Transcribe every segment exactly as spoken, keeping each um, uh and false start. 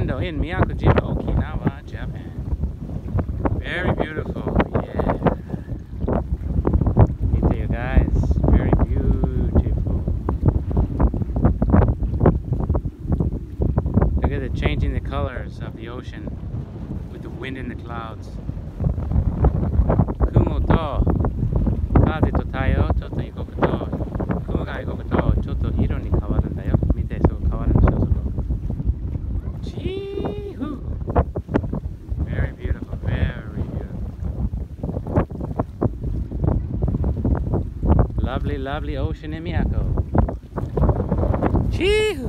window in Miyakojima, Okinawa, Japan. Very beautiful, yeah. Look you guys, very beautiful. Look at the changing the colors of the ocean with the wind in the clouds. Kumo to kaze to taiyo chotto ikoku to kumo ga ikoku to chotto hiro ni kawaruんだよ. Mite, so kawaru de shou, soko. Chee-hoo! Very beautiful, very beautiful. Lovely, lovely ocean in Miyako. Chee-hoo!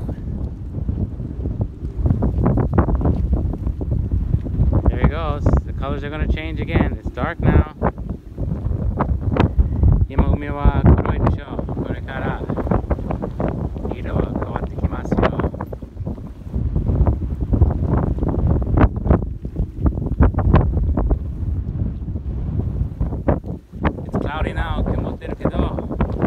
There he goes. The colors are going to change again. It's dark now. 今海は黒いでしょう。これから色は変わってきますよ。It's cloudy now. 曇ってるけど